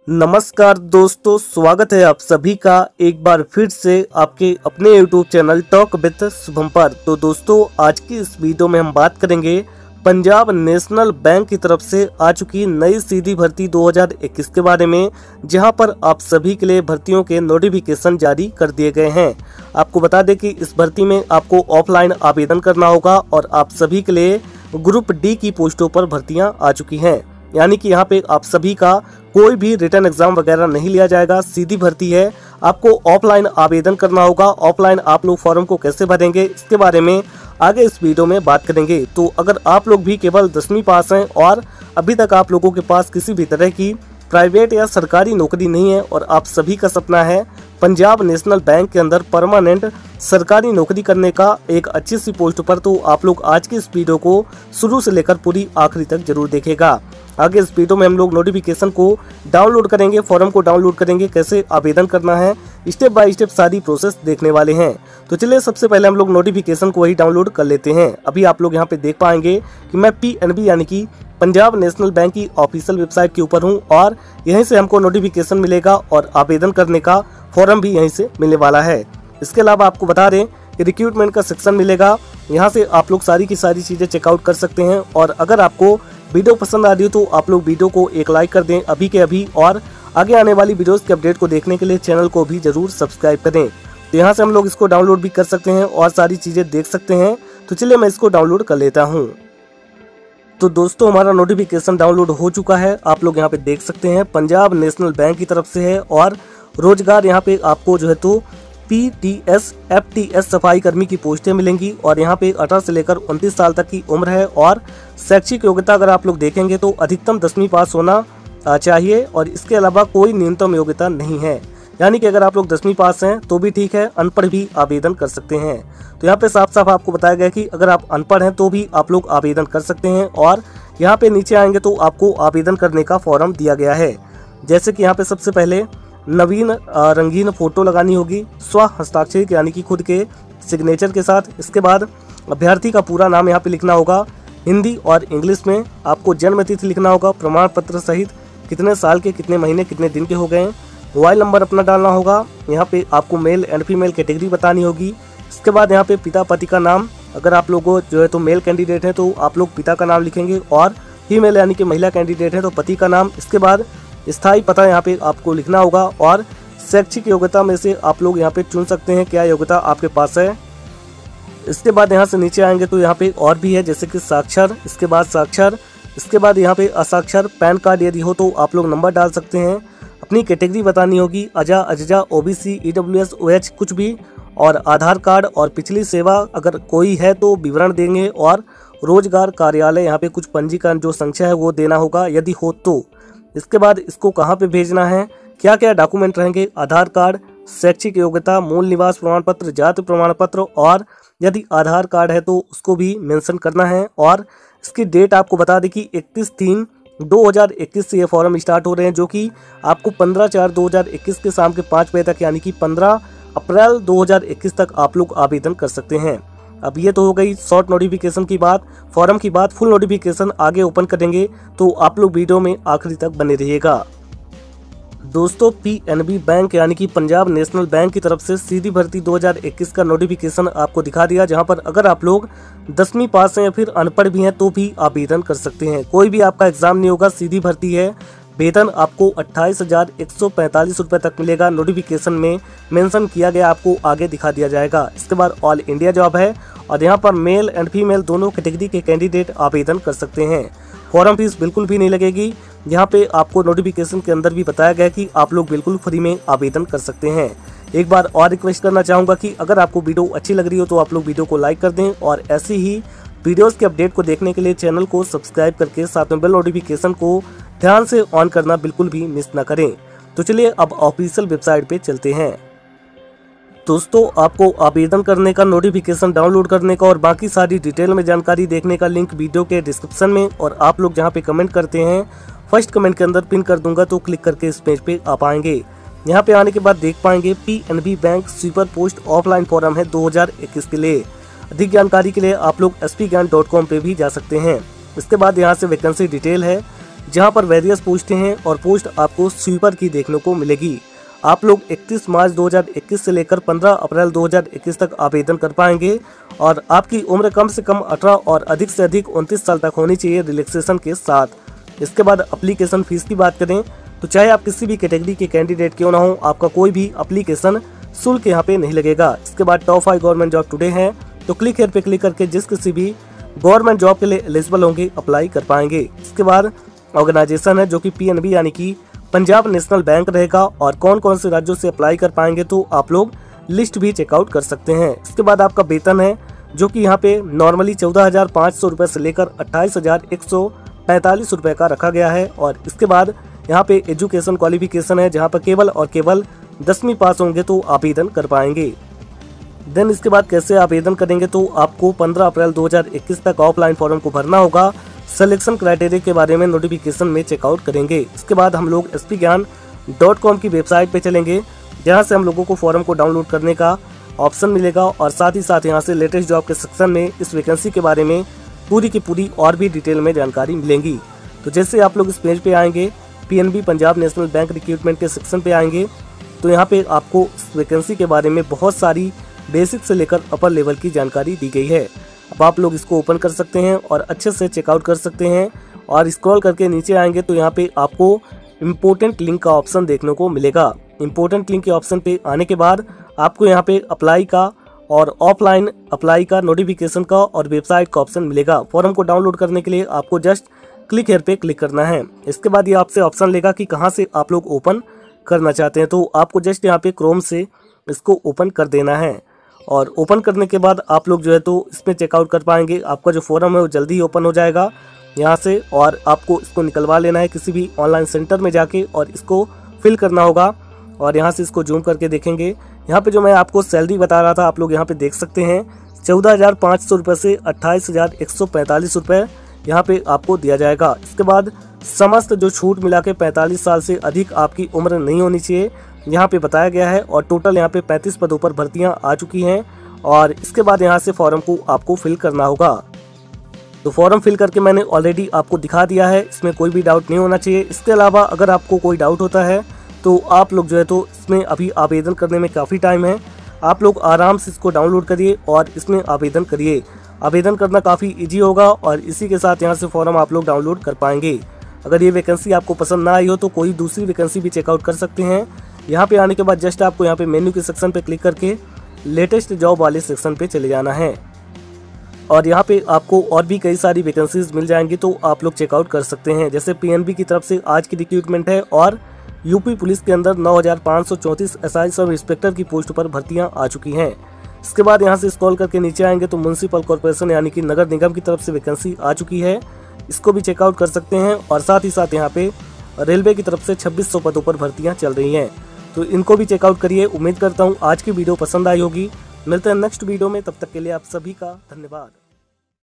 नमस्कार दोस्तों, स्वागत है आप सभी का एक बार फिर से आपके अपने YouTube channel talk with Shubham पर। तो दोस्तों, आज की इस वीडियो में हम बात करेंगे पंजाब नेशनल बैंक की तरफ से आ चुकी नई सीधी भर्ती 2021 के बारे में, जहां पर आप सभी के लिए भर्तियों के नोटिफिकेशन जारी कर दिए गए हैं। आपको बता दें कि इस भर्ती में आपको ऑफलाइन आवेदन करना होगा और आप सभी के लिए ग्रुप डी की पोस्टों पर भर्तियां आ चुकी हैं। यानी कि यहाँ पे आप सभी का कोई भी रिटर्न एग्जाम वगैरह नहीं लिया जाएगा, सीधी भर्ती है। आपको ऑफलाइन आवेदन करना होगा। ऑफलाइन आप लोग फॉर्म को कैसे भरेंगे, इसके बारे में आगे इस वीडियो में बात करेंगे। तो अगर आप लोग भी केवल 10वीं पास हैं और अभी तक आप लोगों के पास किसी भी तरह की प्राइवेट या सरकारी नौकरी नहीं है और आप सभी का सपना है पंजाब नेशनल बैंक के अंदर परमानेंट सरकारी नौकरी करने का एक अच्छी सी पोस्ट पर, तो आप लोग आज की इस वीडियो को शुरू से लेकर पूरी आखिरी तक जरूर देखेगा। आगे इस वीडियो में हम लोग नोटिफिकेशन को डाउनलोड करेंगे, फॉर्म को डाउनलोड करेंगे, कैसे आवेदन करना है, स्टेप बाय स्टेप सारी प्रोसेस देखने वाले हैं। तो चलिए सबसे पहले हम लोग नोटिफिकेशन को ही डाउनलोड कर लेते हैं। अभी आप लोग यहाँ पे देख पाएंगे कि मैं PNB यानी कि पंजाब नेशनल बैंक की ऑफिशियल वेबसाइट के ऊपर हूँ और यहीं से हमको नोटिफिकेशन मिलेगा और आवेदन करने का फॉर्म भी यहीं से मिलने वाला है। इसके अलावा आपको बता दें कि रिक्रूटमेंट का सेक्शन मिलेगा, यहाँ से आप लोग सारी की सारी चीज़ें चेकआउट कर सकते हैं। और अगर आपको वीडियो पसंद आ रही हो तो आप लोग वीडियो को एक लाइक कर दें अभी के अभी, और आगे आने वाली वीडियोस के अपडेट को देखने के लिए चैनल को भी जरूर सब्सक्राइब करें। तो यहाँ से हम लोग इसको डाउनलोड भी कर सकते हैं और सारी चीज़ें देख सकते हैं। तो चलिए मैं इसको डाउनलोड कर लेता हूँ। तो दोस्तों, हमारा नोटिफिकेशन डाउनलोड हो चुका है। आप लोग यहाँ पे देख सकते हैं पंजाब नेशनल बैंक की तरफ से है और रोजगार यहाँ पे आपको जो है तो PTS FTS सफाई कर्मी की पोस्टें मिलेंगी और यहाँ पे 18 से लेकर 29 साल तक की उम्र है। और शैक्षिक योग्यता अगर आप लोग देखेंगे तो अधिकतम 10वीं पास होना चाहिए और इसके अलावा कोई न्यूनतम योग्यता नहीं है। यानी कि अगर आप लोग 10वीं पास हैं तो भी ठीक है, अनपढ़ भी आवेदन कर सकते हैं। तो यहाँ पे साफ साफ आपको बताया गया कि अगर आप अनपढ़ हैं तो भी आप लोग आवेदन कर सकते हैं। और यहाँ पे नीचे आएंगे तो आपको आवेदन करने का फॉर्म दिया गया है। जैसे कि यहाँ पे सबसे पहले नवीन रंगीन फोटो लगानी होगी स्व हस्ताक्षर यानी कि खुद के सिग्नेचर के साथ। इसके बाद अभ्यर्थी का पूरा नाम यहाँ पे लिखना होगा हिंदी और इंग्लिश में। आपको जन्म तिथि लिखना होगा प्रमाण पत्र सहित, कितने साल के, कितने महीने, कितने दिन के हो गए। मोबाइल नंबर अपना डालना होगा। यहाँ पे आपको मेल एंड फीमेल कैटेगरी बतानी होगी। इसके बाद यहाँ पे पिता पति का नाम, अगर आप लोगों जो है तो मेल कैंडिडेट है तो आप लोग पिता का नाम लिखेंगे और फीमेल यानी कि महिला कैंडिडेट है तो पति का नाम। इसके बाद स्थायी पता यहाँ पे आपको लिखना होगा और शैक्षिक योग्यता में से आप लोग यहाँ पे चुन सकते हैं क्या योग्यता आपके पास है। इसके बाद यहाँ से नीचे आएंगे तो यहाँ पे और भी है, जैसे कि साक्षर, इसके बाद साक्षर, इसके बाद यहाँ पे असाक्षर। पैन कार्ड यदि हो तो आप लोग नंबर डाल सकते हैं। अपनी कैटेगरी बतानी होगी, अजा, अजजा, OBC, EWS, OH कुछ भी, और आधार कार्ड और पिछली सेवा अगर कोई है तो विवरण देंगे। और रोजगार कार्यालय यहाँ पे कुछ पंजीकरण जो संख्या है वो देना होगा यदि हो तो। इसके बाद इसको कहाँ पे भेजना है, क्या क्या डॉक्यूमेंट रहेंगे, आधार कार्ड, शैक्षिक योग्यता, मूल निवास प्रमाण पत्र, जाति प्रमाण पत्र, और यदि आधार कार्ड है तो उसको भी मेंशन करना है। और इसकी डेट आपको बता दें कि 31/3/2021 से ये फॉर्म स्टार्ट हो रहे हैं, जो कि आपको 15/4/2021 के शाम के 5 बजे तक यानी कि 15 अप्रैल 2021 तक आप लोग आवेदन कर सकते हैं। अब ये तो हो गई शॉर्ट नोटिफिकेशन की बात, फॉर्म की बात। फुल नोटिफिकेशन आगे ओपन करेंगे तो आप लोग वीडियो में आखिरी तक बने रहिएगा। दोस्तों, PNB बैंक यानी कि पंजाब नेशनल बैंक की तरफ से सीधी भर्ती 2021 का नोटिफिकेशन आपको दिखा दिया, जहां पर अगर आप लोग 10वीं पास हैं या फिर अनपढ़ भी हैं तो भी आवेदन कर सकते हैं। कोई भी आपका एग्जाम नहीं होगा, सीधी भर्ती है। वेतन आपको 28,145 रुपये तक मिलेगा। नोटिफिकेशन में मेंशन किया गया आपको आगे दिखा दिया जाएगा। इसके बाद ऑल इंडिया जॉब है और यहाँ पर मेल एंड फीमेल दोनों कैटेगरी के कैंडिडेट आवेदन कर सकते हैं। फॉर्म फीस बिल्कुल भी नहीं लगेगी। यहाँ पे आपको नोटिफिकेशन के अंदर भी बताया गया कि आप लोग बिल्कुल फ्री में आवेदन कर सकते हैं। एक बार और रिक्वेस्ट करना चाहूँगा कि अगर आपको वीडियो अच्छी लग रही हो तो आप लोग वीडियो को लाइक कर दें और ऐसी ही वीडियोस के अपडेट को देखने के लिए चैनल को सब्सक्राइब करके साथ में बेल नोटिफिकेशन को ध्यान से ऑन करना बिल्कुल भी मिस ना करें। तो चलिए अब ऑफिशियल वेबसाइट पे चलते हैं। दोस्तों, आपको आवेदन करने का, नोटिफिकेशन डाउनलोड करने का और बाकी सारी डिटेल में जानकारी देखने का लिंक वीडियो के डिस्क्रिप्शन में, और आप लोग जहां पे कमेंट करते हैं फर्स्ट कमेंट के अंदर पिन कर दूंगा, तो क्लिक करके इस पेज पे आ पाएंगे। यहाँ पे आने के बाद देख पाएंगे PNB bank sweeper post offline form है 2021 के लिए। अधिक जानकारी के लिए आप लोग spgyan.com पे भी जा सकते हैं। इसके बाद यहाँ से वैकेंसी डिटेल है, जहां पर वेरियस पोस्टें हैं और पोस्ट आपको स्वीपर की देखने को मिलेगी। आप लोग 31 मार्च 2021 से लेकर 15 अप्रैल 2021 तक आवेदन कर पाएंगे और आपकी उम्र कम से कम 18 और अधिक से अधिक 29 साल तक होनी चाहिए रिलैक्सेशन के साथ। इसके बाद एप्लीकेशन फीस की बात करें तो चाहे आप किसी भी कैटेगरी के कैंडिडेट क्यों ना हो, आपका कोई भी एप्लीकेशन शुल्क यहाँ पे नहीं लगेगा। इसके बाद टॉप 5 गवर्नमेंट जॉब टुडे है, तो क्लिक हेयर पे क्लिक करके जिस किसी भी गवर्नमेंट जॉब के लिए एलिजिबल होंगे अप्लाई कर पाएंगे। इसके बाद ऑर्गेनाइजेशन है जो कि PNB यानी कि पंजाब नेशनल बैंक रहेगा और कौन कौन से राज्यों से अप्लाई कर पाएंगे तो आप लोग लिस्ट भी चेकआउट कर सकते हैं। इसके बाद आपका वेतन है जो कि यहाँ पे नॉर्मली 14,500 रुपये से लेकर 28,145 रुपये का रखा गया है। और इसके बाद यहाँ पे एजुकेशन क्वालिफिकेशन है जहाँ पर केवल और केवल 10वीं पास होंगे तो आवेदन कर पाएंगे। देन इसके बाद कैसे आवेदन करेंगे तो आपको 15 अप्रैल 2021 तक ऑफलाइन फॉर्म को भरना होगा। सिलेक्शन क्राइटेरिया के बारे में नोटिफिकेशन में चेकआउट करेंगे। इसके बाद हम लोग spgyan.com की वेबसाइट पे चलेंगे जहां से हम लोगों को फॉर्म को डाउनलोड करने का ऑप्शन मिलेगा और साथ ही साथ यहां से लेटेस्ट जॉब के सेक्शन में इस वैकेंसी के बारे में पूरी की पूरी और भी डिटेल में जानकारी मिलेंगी। तो जैसे आप लोग इस पेज पे आएंगे, PNB Punjab national bank recruitment के सेक्शन पे आएंगे तो यहाँ पे आपको इस वैकेंसी के बारे में बहुत सारी बेसिक से लेकर अपर लेवल की जानकारी दी गई है। अब आप लोग इसको ओपन कर सकते हैं और अच्छे से चेकआउट कर सकते हैं। और स्क्रॉल करके नीचे आएंगे तो यहाँ पे आपको इम्पोर्टेंट लिंक का ऑप्शन देखने को मिलेगा। इम्पोर्टेंट लिंक के ऑप्शन पे आने के बाद आपको यहाँ पे अप्लाई का और ऑफलाइन अप्लाई का, नोटिफिकेशन का और वेबसाइट का ऑप्शन मिलेगा। फॉर्म को डाउनलोड करने के लिए आपको जस्ट क्लिक हेयर पे क्लिक करना है। इसके बाद ये आपसे ऑप्शन लेगा कि कहाँ से आप लोग ओपन करना चाहते हैं, तो आपको जस्ट यहाँ पे क्रोम से इसको ओपन कर देना है। और ओपन करने के बाद आप लोग जो है तो इसमें चेकआउट कर पाएंगे। आपका जो फॉर्म है वो जल्दी ही ओपन हो जाएगा यहाँ से और आपको इसको निकलवा लेना है किसी भी ऑनलाइन सेंटर में जाके और इसको फिल करना होगा। और यहाँ से इसको जूम करके देखेंगे, यहाँ पे जो मैं आपको सैलरी बता रहा था आप लोग यहाँ पे देख सकते हैं 14,500 रुपये से 28,145 रुपये यहाँ पे आपको दिया जाएगा। इसके बाद समस्त जो छूट मिला के 45 साल से अधिक आपकी उम्र नहीं होनी चाहिए यहाँ पे बताया गया है। और टोटल यहाँ पे 35 पदों पर भर्तियां आ चुकी हैं और इसके बाद यहाँ से फॉर्म को आपको फिल करना होगा। तो फॉर्म फिल करके मैंने ऑलरेडी आपको दिखा दिया है, इसमें कोई भी डाउट नहीं होना चाहिए। इसके अलावा अगर आपको कोई डाउट होता है तो आप लोग जो है तो इसमें अभी आवेदन करने में काफ़ी टाइम है, आप लोग आराम से इसको डाउनलोड करिए और इसमें आवेदन करिए। आवेदन करना काफ़ी ईजी होगा और इसी के साथ यहाँ से फॉर्म आप लोग डाउनलोड कर पाएंगे। अगर ये वैकेंसी आपको पसंद ना आई हो तो कोई दूसरी वैकेंसी भी चेकआउट कर सकते हैं। यहाँ पे आने के बाद जस्ट आपको यहाँ पे मेन्यू के सेक्शन पे क्लिक करके लेटेस्ट जॉब वाले सेक्शन पे चले जाना है और यहाँ पे आपको और भी कई सारी वैकेंसीज मिल जाएंगी तो आप लोग चेकआउट कर सकते हैं। जैसे PNB की तरफ से आज की रिक्रूटमेंट है और यूपी पुलिस के अंदर 9,534 SI सब इंस्पेक्टर की पोस्ट पर भर्तियां आ चुकी हैं। इसके बाद यहाँ से स्क्रॉल करके नीचे आएंगे तो म्युनिसिपल कॉर्पोरेशन यानी कि नगर निगम की तरफ से वैकेंसी आ चुकी है, इसको भी चेकआउट कर सकते हैं। और साथ ही साथ यहाँ पे रेलवे की तरफ से 2600 पदों पर भर्तियां चल रही हैं, तो इनको भी चेकआउट करिए। उम्मीद करता हूँ आज की वीडियो पसंद आई होगी। मिलते हैं नेक्स्ट वीडियो में, तब तक के लिए आप सभी का धन्यवाद।